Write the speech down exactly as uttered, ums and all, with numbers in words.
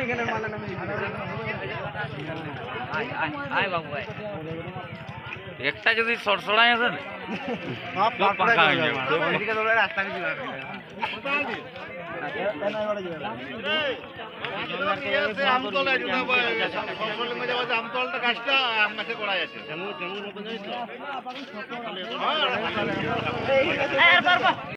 একটা যদি সরসড়াই আছে আমতলটা গাছটা আম গাছে করা আছে।